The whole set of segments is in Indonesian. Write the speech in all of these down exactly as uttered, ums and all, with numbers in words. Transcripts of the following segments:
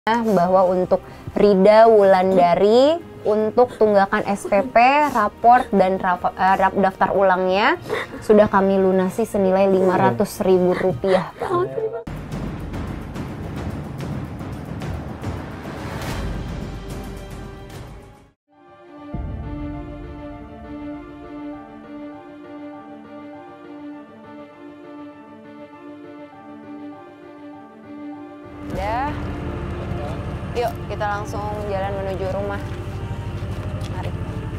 bahwa untuk Rida Wulandari untuk tunggakan S P P, raport dan rap, uh, rap, daftar ulangnya sudah kami lunasi senilai lima ratus ribu rupiah, Pak. Udah. Yuk, kita langsung jalan menuju rumah. Mari.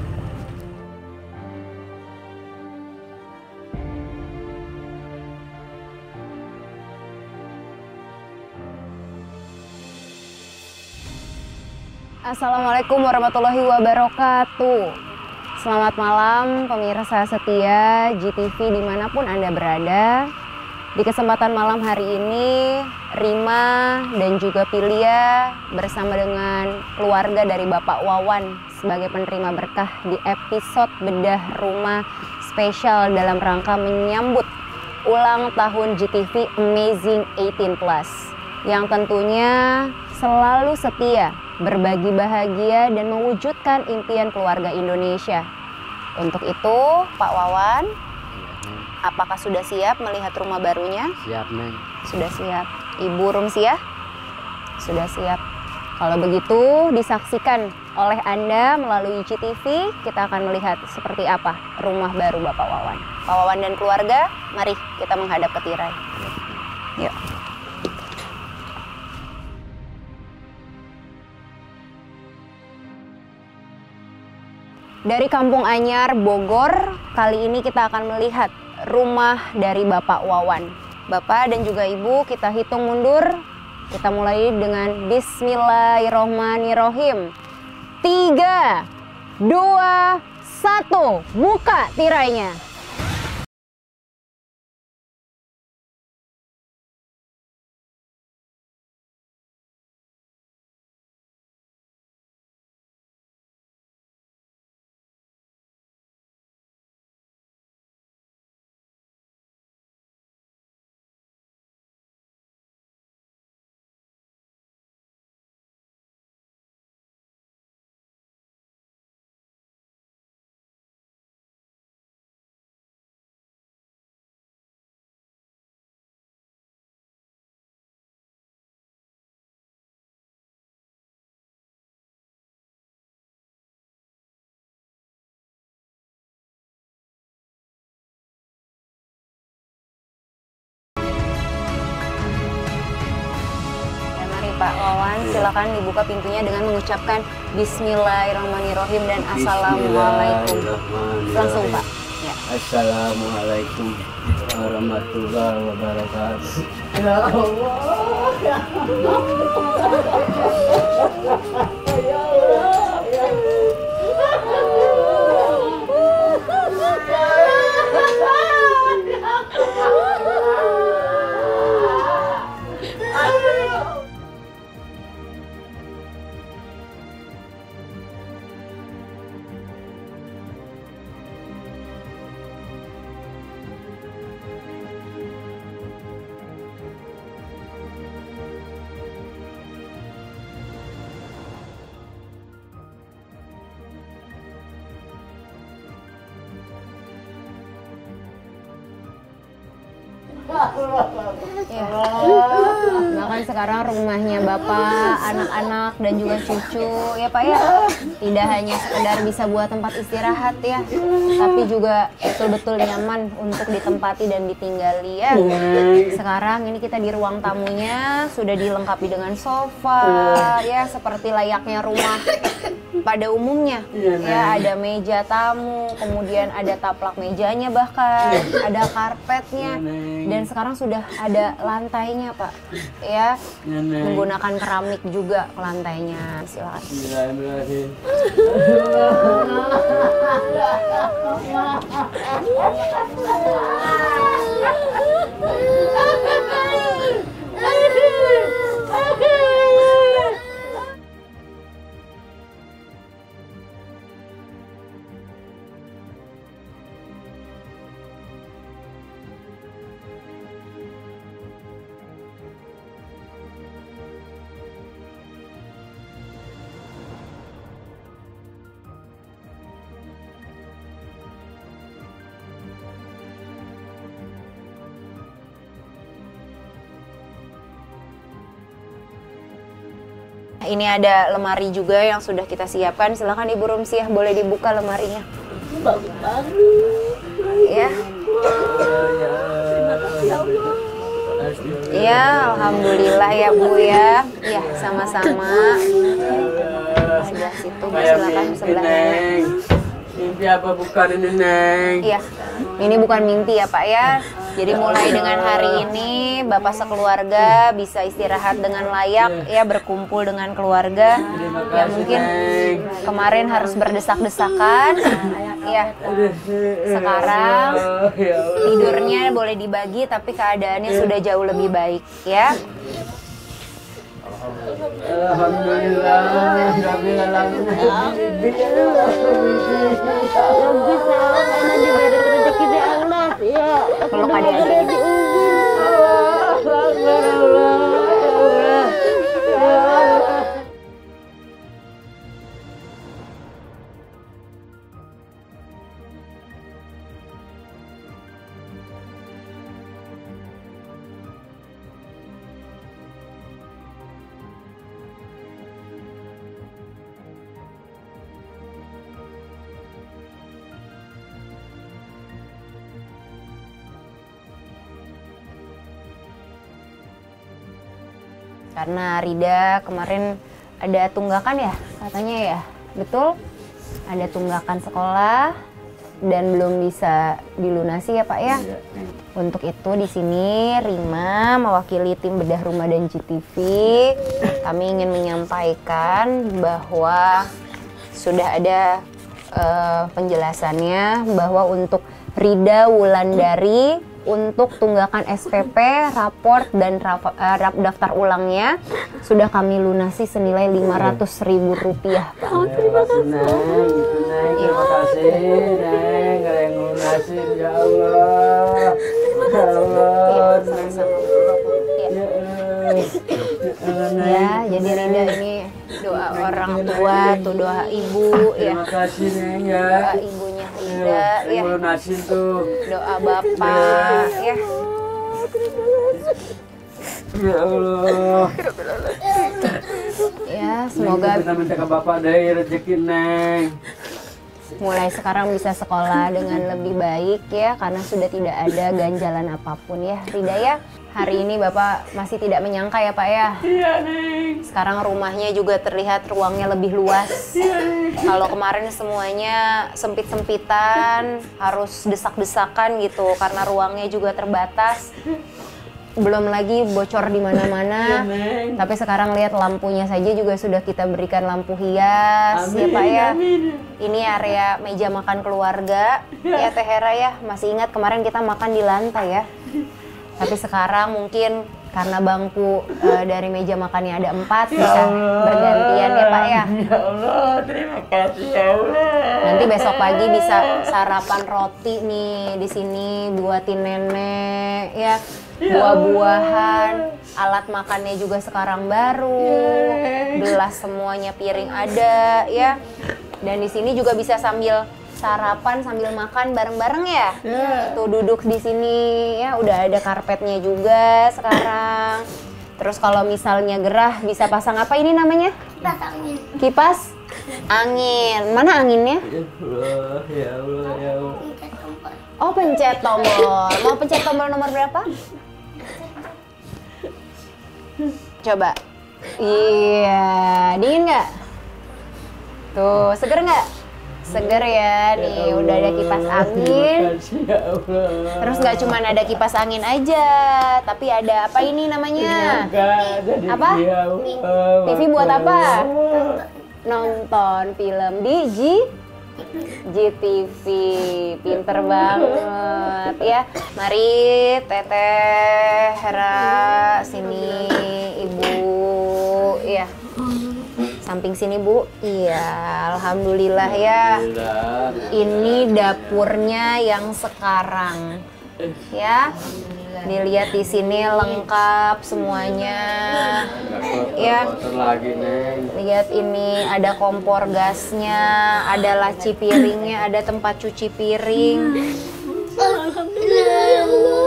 Assalamualaikum warahmatullahi wabarakatuh. Selamat malam pemirsa setia G T V dimanapun Anda berada. Di kesempatan malam hari ini, Rima dan juga Pilia bersama dengan keluarga dari Bapak Wawan sebagai penerima berkah di episode bedah rumah spesial dalam rangka menyambut ulang tahun G T V Amazing delapan plus yang tentunya selalu setia, berbagi bahagia dan mewujudkan impian keluarga Indonesia. Untuk itu, Pak Wawan, apakah sudah siap melihat rumah barunya? Siap, Neng. Sudah siap. Ibu Rumsiah? Sudah siap. Kalau begitu, disaksikan oleh Anda melalui G T V, kita akan melihat seperti apa rumah baru Bapak Wawan. Pak Wawan dan keluarga, mari kita menghadap ke tirai. Yuk. Dari Kampung Anyar, Bogor, kali ini kita akan melihat rumah dari Bapak Wawan. Bapak dan juga Ibu, kita hitung mundur. Kita mulai dengan Bismillahirrohmanirrohim. Tiga, dua, satu, buka tirainya. Pak Wawan, silakan dibuka pintunya dengan mengucapkan Bismillahirrahmanirrahim dan Assalamualaikum. Langsung, Pak. Ya. Assalamualaikum warahmatullahi wabarakatuh. Ya Allah, ya Allah. Ya Allah, ya Ya. Bahkan sekarang rumahnya Bapak, anak-anak dan juga cucu ya Pak ya, tidak hanya sekedar bisa buat tempat istirahat ya, tapi juga betul-betul nyaman untuk ditempati dan ditinggali ya. Sekarang ini kita di ruang tamunya sudah dilengkapi dengan sofa ya, seperti layaknya rumah pada umumnya ya, ada meja tamu, kemudian ada taplak mejanya, bahkan ada karpetnya, dan sekarang sudah ada lantainya Pak ya, menggunakan keramik juga lantainya. Silakan. Ini ada lemari juga yang sudah kita siapkan. Silakan Ibu Rumsiah, boleh dibuka lemarinya. Bagus-bagus. Ya. Iya, alhamdulillah ya Bu ya. Iya, sama-sama. Sebelah situ, Bu, silakan sebelah Nenek. Mimpi apa bukan ini, Neng? Iya, ini bukan mimpi ya Pak ya. Jadi mulai dengan hari ini Bapak sekeluarga bisa istirahat dengan layak ya, berkumpul dengan keluarga. Ya mungkin kemarin harus berdesak-desakan. Ya, sekarang tidurnya boleh dibagi tapi keadaannya sudah jauh lebih baik ya. Alhamdulillah, Rabbil alamin. Peluk adik-adik. Karena Rida kemarin ada tunggakan ya katanya ya, betul? Ada tunggakan sekolah dan belum bisa dilunasi ya Pak ya. Untuk itu di sini Rima mewakili tim Bedah Rumah dan G T V, kami ingin menyampaikan bahwa sudah ada uh, penjelasannya bahwa untuk Rida Wulandari untuk tunggakan S P P, raport, dan raf, uh, rap, daftar ulangnya sudah kami lunasi senilai lima ratus ribu rupiah, Pak. Oh, terima kasih, Neng. Gitu, Neng. Terima kasih, Neng. Gak yang lunasin, ya Allah. Ya Allah. Sama-sama. Ya Allah. Ya, jadi Rida ini doa orang tua, tuh doa ibu, ya. Terima kasih, Neng, ya. Doa ibunya Rida, ya. Lunasin tuh. Doa bapak, ya. Ya Allah. Ya, semoga kita minta ke Bapak deh rezeki, Neng. mulai sekarang bisa sekolah dengan lebih baik ya, karena sudah tidak ada ganjalan apapun ya. Rida ya, hari ini Bapak masih tidak menyangka ya Pak ya. Iya, Neng. Sekarang rumahnya juga terlihat ruangnya lebih luas. Kalau kemarin semuanya sempit-sempitan, harus desak-desakan gitu karena ruangnya juga terbatas. Belum lagi bocor di mana-mana. Amin. Tapi sekarang lihat lampunya saja juga sudah kita berikan lampu hias. Amin, Ya Pak ya. amin. Ini area meja makan keluarga. Ya Teh Hera ya, masih ingat kemarin kita makan di lantai ya. Tapi sekarang mungkin karena bangku uh, dari meja makannya ada empat, Ya bisa Allah. bergantian ya Pak ya. Ya Allah, terima kasih ya Allah. Nanti besok pagi bisa sarapan roti nih di sini buatin nenek ya. Buah-buahan, alat makannya juga sekarang baru, gelas semuanya piring ada ya. Dan di sini juga bisa sambil sarapan sambil makan bareng-bareng ya. Ya. Tuh duduk di sini ya, udah ada karpetnya juga sekarang. Terus kalau misalnya gerah bisa pasang apa ini namanya? Kipas angin. Kipas angin. Mana anginnya? Ya Allah, ya Allah, ya Allah. Pencet tombol. Oh, pencet tombol. Mau pencet tombol nomor berapa? Coba. Iya, dingin nggak? Tuh, seger nggak? Seger ya, nih udah ada kipas angin. Terima kasih ya Allah. Terus nggak cuma ada kipas angin aja, tapi ada apa ini namanya? Apa? T V buat apa? Nonton film di G G T V. Pinter banget ya. Mari Teteh, Hera, sini Ibu ya. Samping sini Bu. Iya, alhamdulillah ya. Ini dapurnya yang sekarang. Ya. Dilihat di sini lengkap semuanya. Ya. Lagi, Neng. Lihat ini ada kompor gasnya, ada laci piringnya, ada tempat cuci piring. Alhamdulillah ya Allah.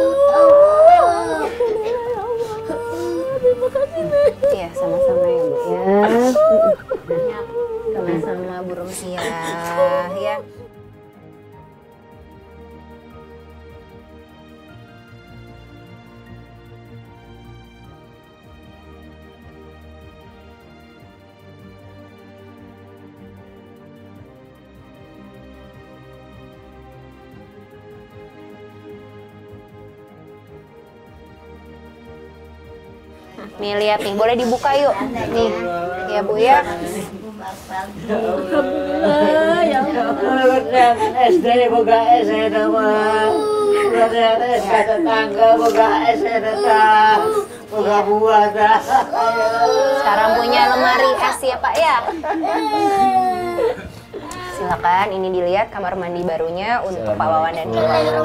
Terima kasih, Nek. Iya, sama-sama ya Bu ya. Nih lihat nih, boleh dibuka yuk. Nih, ya Bu ya. Alhamdulillah ya Allah. S D boga S D mah. S D tetangga boga S D tetangga. Boga buah dah. Sekarang punya lemari es ya Pak ya. Silakan, ini dilihat kamar mandi barunya untuk Pak Wawan dan keluarga.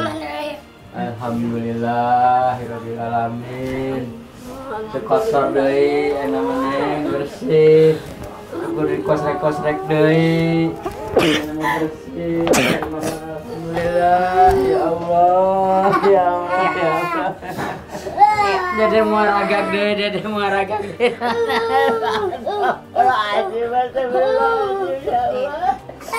Alhamdulillahirabbil alamin. Sekosor deui enak meneng bersih. Kudu kosrek-kosrek deui. Bersih. Alhamdulillah ya Allah. Ya Allah. Ya Allah. Dede muaragak deui, dede muaragak deui. Astagfirullahaladzim, astagfirullahaladzim ya Allah.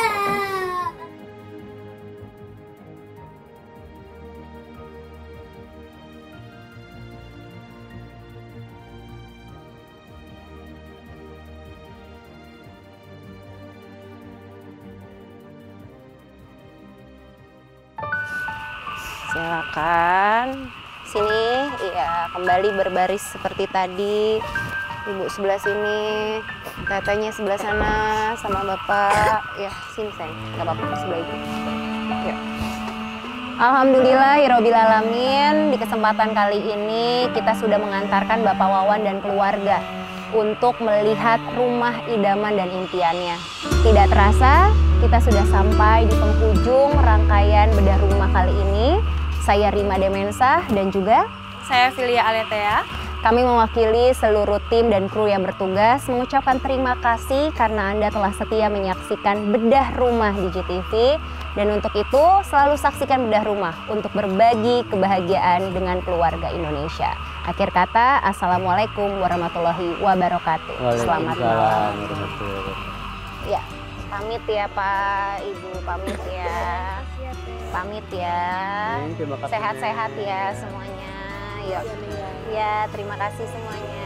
Silakan. Sini, iya, kembali berbaris seperti tadi. Ibu sebelah sini, tetenya sebelah sana, sama bapak. Ya, sini sayang, nggak apa-apa sebelah ibu. Ya. Alhamdulillahirabbil alamin. Di kesempatan kali ini kita sudah mengantarkan Bapak Wawan dan keluarga untuk melihat rumah idaman dan impiannya. Tidak terasa, kita sudah sampai di penghujung rangkaian bedah rumah kali ini. Saya Rima Demensah dan juga saya Filia Aletea. Kami mewakili seluruh tim dan kru yang bertugas mengucapkan terima kasih karena Anda telah setia menyaksikan bedah rumah di J T V. Dan untuk itu selalu saksikan bedah rumah untuk berbagi kebahagiaan dengan keluarga Indonesia. Akhir kata, Assalamualaikum warahmatullahi wabarakatuh. Selamat malam. Ya, pamit ya Pak, Ibu, pamit ya. Pamit ya. Sehat-sehat ya semuanya. Yuk. Ya, terima kasih semuanya.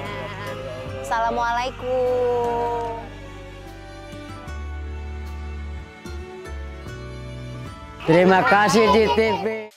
Assalamualaikum. Terima kasih J T V.